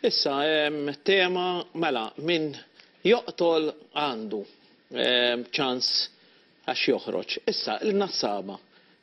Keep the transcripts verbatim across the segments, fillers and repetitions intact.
Issa, tema mela min joqtol għandu ċans għax joħroġ. Issa, il-nassaba.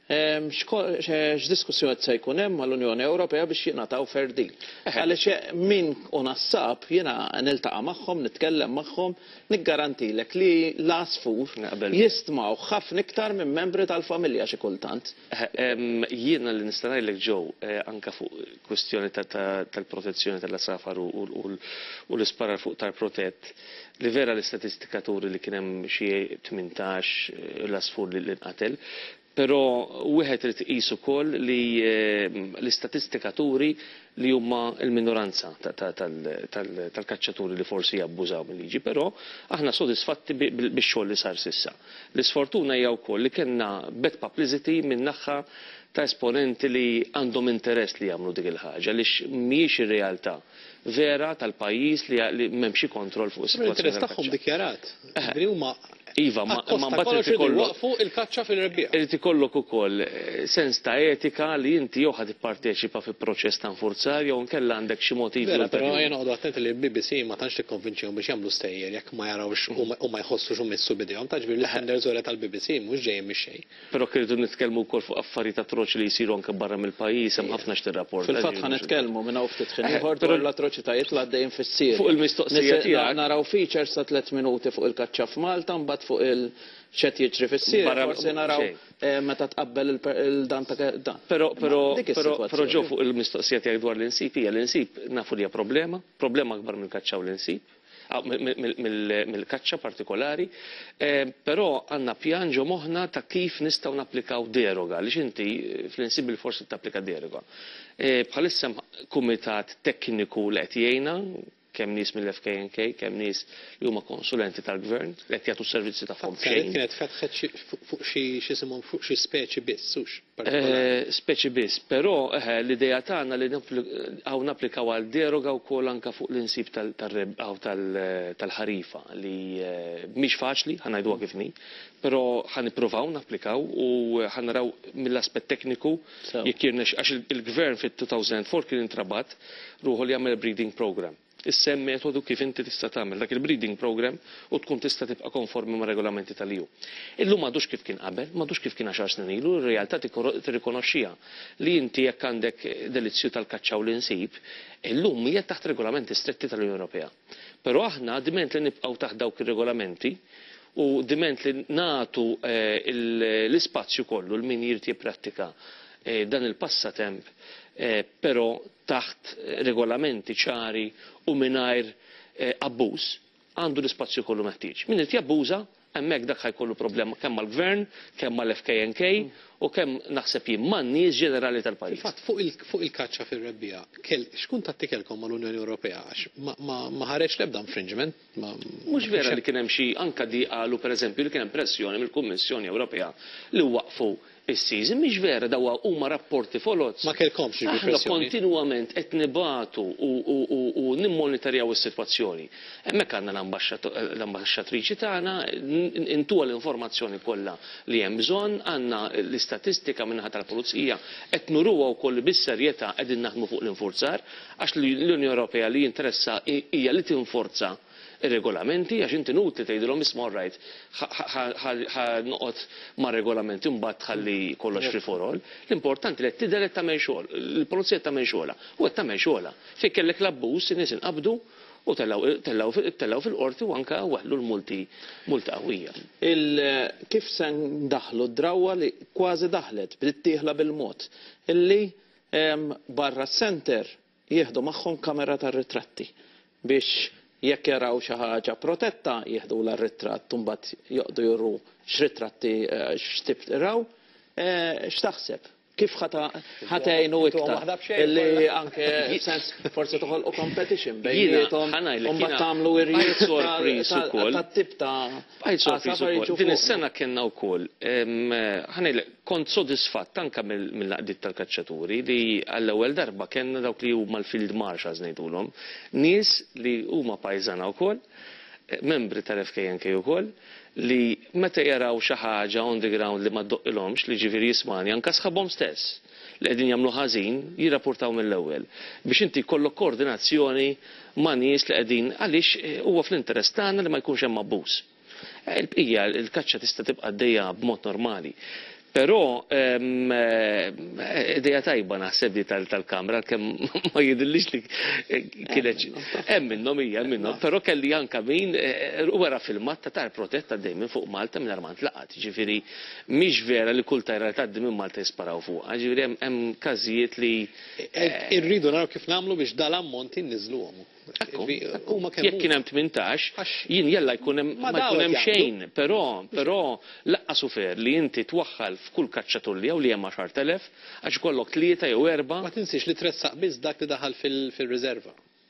X'diskussjoni se jkun hemm mal-Unjoni Ewropea biex jingħataw fair deal. Għaliex min u nassab jiena niltaqa' magħhom, nitkellem magħhom, niggarantilek li l-għasfur jistmgħu ħafna iktar minn membri tal-familja xi kultant. Jiena li nista' ngħidlek ġew anke fuq kwestjoni tal-protezzjoni tal-asafar u l-isparar fuq tal-protett li vera l-istatistikaturi li kien hemm xi tmintax l-asfur li nqatel. Pero wieħed irid iqis ukoll li l-istatistikaturi li huma l-minoranza tal-kaċċaturi li forsi jabbużaw mill-liġi, però aħna sodisfatti bix-xogħol li sar s'issa. L-isfortuna hija wkoll li kellna bad publicity minn naħa ta' esponenti li għandhom interess li jagħmlu dik il-ħaġa għaliex mhijiex ir-realtà vera tal-pajjiż li m'hemm xi kontroll fuq is-sitwazzjoni. L-interess tagħhom dikjarat. Huma Iva, ma mbagħad irid ikollok fuq il-kaċċa fil-rebbieħ. Irid ikollok ukoll sens ta' etika li inti jew ħad tipparteċipa fi proċess ta' nfurzar jew nkella għandek xi motiv. Vera, però jien noqgħdu attenti li l-B B C ma tantx tikkonvinċihom biex jagħmlu stejjer jekk ma jarawx u ma jħossux u missu bidejhom. Ta' ġbir l-standards wara tal-B B C mhux ġejjin mix-xejn. Però kirridu nitkellmu wkoll fuq affarijiet atroċi li jsiru anke barra mill-pajjiż hemm ħafna x'tirrapport. Fil-fatt ħa nitkellmu minn hawn ftit ħin ieħor dwar l-atroċitajiet li għaddejjin fis-Sirja. Fuq il-mistoqsija tiegħek naraw features ta' tliet minuti fuq il-kaċċa f'Malta mbagħad fuq il- ċet jiġri fis-Sirja, forsi naraw meta tqabbel il-dan ta' dan. Però ġew fuq il-mistoqsija tiegħek dwar l-insib hija l-insib nafu li hija problema, problema akbar mill-kaċċa u l-insib, mill-kaċċa partikolari, però għandna pjan ġo moħħna ta' kif nistgħu napplikaw deroga, għaliex inti fl-insib forsi tapplika deroga. Bħalissa kumitat tekniku li qed jgħinna kemm nies mill-F K N K, kemm nies li huma konsulenti tal-gvern, li qed jagħtu servizzi tagħhom xejn. Kienet fetħet fuq xi x'isimhom fuq xi speċi biss, hux? Speċi biss, però l-idea tagħna li hawn napplikaw għal deroga wkoll anke fuq l-insib tal-ħarifa li mhix faċli, ħanajduha kif ni, però ħanippruvaw napplikaw u ħanaraw mill-aspett tekniku jekk jirnex għax il-gvern fit-two thousand four kien intrabat ruħu li jagħmel breeding program. Issem metodu kif inti tista' tagħmel dak il-breeding program u tkun tista' tibqa' konformi ma' regolamenti tal-E U. Illum m'għadux kif kien qabel, m'għadux kif kien għaxar snin ilu, ir-realtà tirrikonoxxiha li inti jekk għandek delizzju tal-kaċċa u l-insib, illum hija taħt regolamenti stretti tal-Unjoni Ewropea. Però aħna diment li nibqgħu taħt dawk ir-regolamenti u diment li nagħtu l-ispazju kollu l min jirid jipprattika dan il-passatemp, però taħt regolamenti ċari u mingħajr abbuż għandu l-ispazju kollu meħtieġ. Min irid jabbuża hemmhekk dak ħajkollu problema kemm mal-gvern, kemm mal-F K N K u kemm naħseb jien man-nies ġenerali tal-pajjiż. Fatt fuq il-kaċċa fir-rebbieħ, x'kun tattikelkom mal-Unjoni Ewropea għax ma ħareġ l-ebda infringement? Mhux vera li kien hemm xi anke di qalu pereżempju li kien hemm pressjoni mill-Kummissjoni Ewropea li waqfu is-season mhix vera dawwa huma rapporti folot. Ma kellkomx xi pressjoni. Aħna kontinwament qed nibatu u nimmonitorjaw is-sitwazzjoni. Hemmhekk għandna l-ambaxxatriċi tagħna intuha l-informazzjoni kollha li hemm bżonn, għandna l-istatistika minnaħa tal-Pulizija qed nuruha wkoll bis-serjetà qegħdin naħdmu fuq l-infurzar għax l-Unjoni Ewropea li jinteressa hija li tinforza ir-regolamenti għax inti nutli tgħidilhom isma' right noqgħod ma' regolamenti mbagħad tħalli kollox free for all. L-importanti li qed tidher qed tagħmel xogħol, il-pulizija qed tagħmel xogħolha u qed tagħmel xogħolha. Fejn kellek l-abbuż in-nies inqabdu u tellaw fil-qorti u anke waħlu l-multi qawwija. Kif se ndaħlu d-drawwa li kważi daħlet bdiet bil-mod illi barra s-center jieħdu magħhom kamera tar-ritratti biex jekk jaraw xi ħaġa protetta jieħdu l-ritratt u mbagħad joqgħdu juru x'ritratti x'tib raw, x'taħseb? Kif ħatgħinu iktar illi anke sens forsi toħolqu competition bejniethom u mbagħad tagħmlu irjiet tat-tip ta' din is-sena kellna wkoll ħanejlek kont sodisfatt anke mill-laqdiet tal-kaċċaturi li għall-ewwel darba kellna dawk li huma l-field marshals ngħidulhom, nies li huma pajżana wkoll, membri tal-F K N K ukoll, li meta jaraw xi ħaġa on the ground li ma ddoqqilhomx li ġifieri jismani anke sħabhom stess li qegħdin jagħmlu ħażin jirrapportaw mill-ewwel biex inti jkollok koordinazzjoni ma' nies li qegħdin għaliex huwa fl-interess tagħna li ma jkunx hemm abbuż. Il-bqija il-kaċċa tista' tibqa' għaddejja b'mod normali. Però ideja tajba naħseb li tal-kamra kemm ma jidillix li kienet hemm minnhom hija hemm minnhom, però kelli anke min wara filmat ta' tar protetta dejjem fuq Malta mingħajr ma ntlaqat. Ġifieri mhix vera li kull tajra li tgħaddi minn Malta jisparaw fuqha. Ġifieri hemm każijiet li irridu naraw kif nagħmlu biex dal-ammonti nniżluhom. Jekk kien hemm tmintax, jien jella jkun hemm ma jkun hemm xejn, però però laqqas ufer li inti twaħħal f'kull kaċċatur li jew li hemm għaxar telef għax ikollok tlieta jew erba'. Ma tinsix li tressaq biss dak li daħal fil-riserva.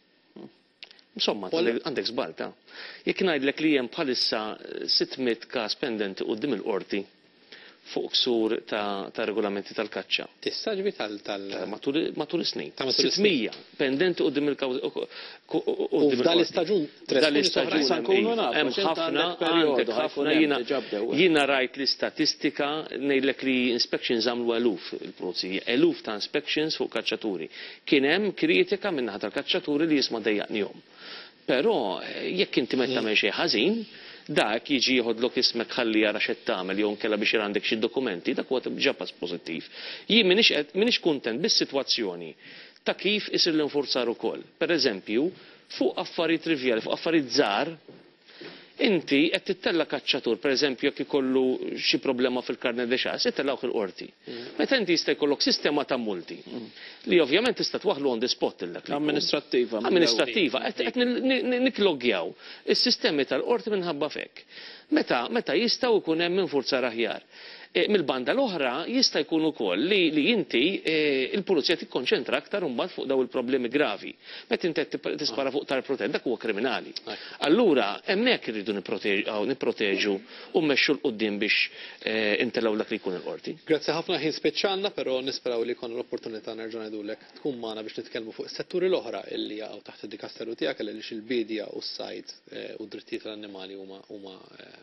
Insomma, għandek żbalta. Jekk ngħidlek li hemm bħalissa sittmit każ pendenti quddiem il-qorti fuq ksur ta' regolamenti tal-kaċċa. Tissaġbi tal matul is-snin. sittmija pendenti quddiem il-kawża. U f'dal-istaġun dal-istaġun hemm ħafna għandek ħafna jiena rajt l-istatistika ngħidlek li inspections għamlu eluf il-pulizija, eluf ta' inspections fuq kaċċaturi. Kien hemm kritika min-naħa tal-kaċċaturi li jisma' dejjaqnihom. Però jekk inti meta tagħmel xi ħażin, dak jiġi jieħodlok ismek ħalli jara x'qed tagħmel jew inkella biex għandek xi dokumenti, dak huwa ġa pass pożittiv. Jien m'iniex kuntent bis-sitwazzjoni ta' kif isir l-infurzar ukoll. Pereżempju, fuq affarijiet trivjali, fuq affarijiet żgħar, inti qed tittella kaċċatur, pereżempju jekk ikollu xi problema fil-karnet de xas, ittellawh il-qorti. Meta inti jista' jkollok sistema ta' multi li ovvjament tista' twaħħlu on the spot illek. Amministrattiva. Amministrattiva, qed nikloggjaw is-sistemi tal-qorti minħabba fek. Meta meta jistgħu jkun hemm infurzar aħjar. Mill-banda l-oħra jista' jkun ukoll li, li inti e, il-pulizija tikkonċentra aktar mbagħad fuq daw il-problemi gravi. Meta inti tispara fuq tar protett dak huwa kriminali. Allura hemmhekk irridu nipproteġu u mmexxu l-qudiem biex e, intellaw dak li jkun il-qorti. Grazzi ħafna ħin speċjalna, però nisperaw li jkun l-opportunità nerġa' ngħidulek tkun magħna biex nitkellmu fuq is-setturi l-oħra illi jaqgħu taħt id-dikasteru tiegħek għaliex il-bidja u s-sajd u d-drittijiet tal-annimali huma huma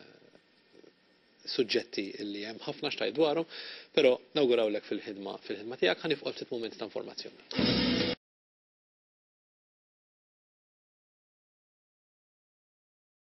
suġġetti li hemm ħafna xtajt dwarhom, però nawgurawlek fil-ħidma fil-ħidma tiegħek ħanifqol ftit mument ta' informazzjoni.